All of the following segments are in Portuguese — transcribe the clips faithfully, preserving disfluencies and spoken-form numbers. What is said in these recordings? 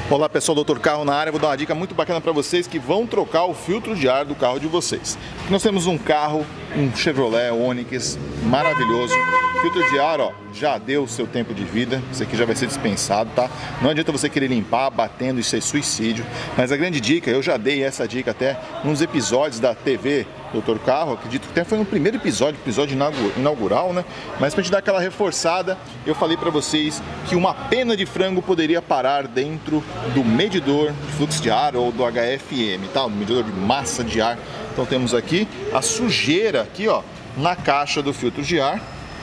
Olá pessoal, doutor Carro na área. Vou dar uma dica muito bacana para vocês que vão trocar o filtro de ar do carro de vocês. Nós temos um carro, um Chevrolet Onix maravilhoso. Filtro de ar, ó, já deu o seu tempo de vida. Isso aqui já vai ser dispensado, tá? Não adianta você querer limpar, batendo, isso é suicídio. Mas a grande dica, eu já dei essa dica até nos episódios da T V doutor Carro, acredito que até foi no primeiro episódio, episódio inaugural, né? Mas pra gente dar aquela reforçada, eu falei pra vocês que uma pena de frango poderia parar dentro do medidor de fluxo de ar ou do H F M, tá? O medidor de massa de ar. Então temos aqui a sujeira aqui, ó, na caixa do filtro de ar,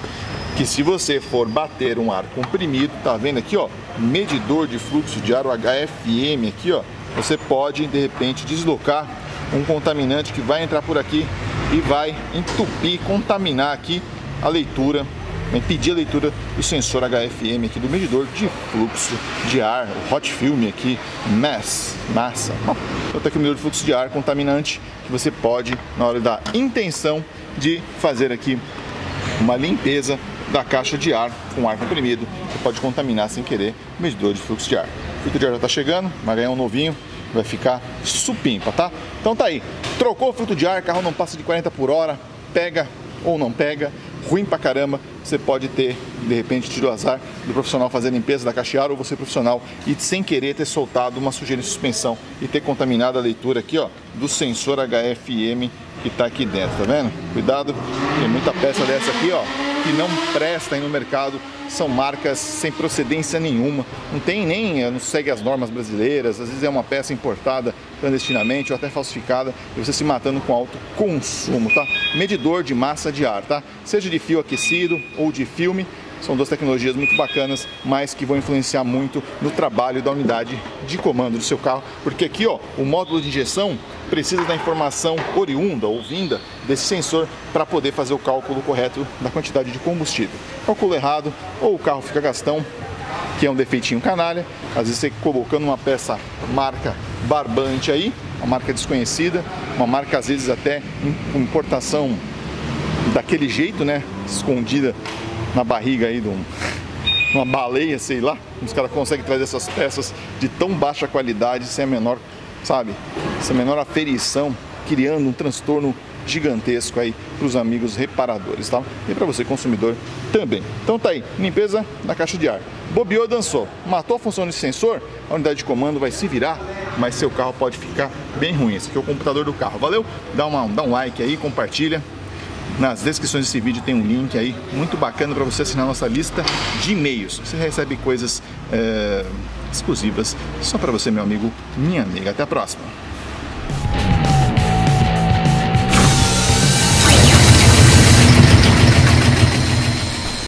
que se você for bater um ar comprimido, tá vendo aqui, ó, medidor de fluxo de ar, o H F M aqui, ó, você pode de repente deslocar um contaminante que vai entrar por aqui e vai entupir, contaminar aqui a leitura, impedir a leitura do sensor H F M aqui do medidor de fluxo de ar, o hot film aqui, mass, massa. Então tá aqui o medidor de fluxo de ar contaminante que você pode, na hora da intenção de fazer aqui uma limpeza da caixa de ar com ar comprimido, você pode contaminar sem querer o medidor de fluxo de ar. O filtro de ar já está chegando, vai ganhar um novinho, vai ficar supimpa, tá? Então tá aí, trocou o filtro de ar, carro não passa de quarenta por hora, pega ou não pega, ruim pra caramba, você pode ter, de repente, tido o azar do profissional fazer a limpeza da caixa de ar ou você profissional e sem querer ter soltado uma sujeira de suspensão e ter contaminado a leitura aqui, ó, do sensor H F M que tá aqui dentro, tá vendo? Cuidado, tem muita peça dessa aqui, ó, que não presta aí no mercado, são marcas sem procedência nenhuma, não tem nem, não segue as normas brasileiras, às vezes é uma peça importada clandestinamente ou até falsificada e você se matando com alto consumo, tá? Medidor de massa de ar, tá? Seja de fio aquecido ou de filme, são duas tecnologias muito bacanas, mas que vão influenciar muito no trabalho da unidade de comando do seu carro, porque aqui, ó, o módulo de injeção precisa da informação oriunda ou vinda desse sensor para poder fazer o cálculo correto da quantidade de combustível. Calculo errado, ou o carro fica gastão, que é um defeitinho canalha, às vezes você colocando uma peça marca barbante aí, uma marca desconhecida, uma marca às vezes até com importação daquele jeito, né, escondida na barriga aí de um, uma baleia, sei lá, os caras conseguem trazer essas peças de tão baixa qualidade sem a menor, sabe, sem a menor aferição, criando um transtorno gigantesco aí para os amigos reparadores, tá? E para você consumidor também. Então tá aí, limpeza da caixa de ar. Bobeou, dançou, matou a função desse sensor, a unidade de comando vai se virar, mas seu carro pode ficar bem ruim. Esse aqui é o computador do carro, valeu? Dá, uma, dá um like aí, compartilha. Nas descrições desse vídeo tem um link aí muito bacana para você assinar nossa lista de e-mails. Você recebe coisas é, exclusivas só para você, meu amigo, minha amiga. Até a próxima!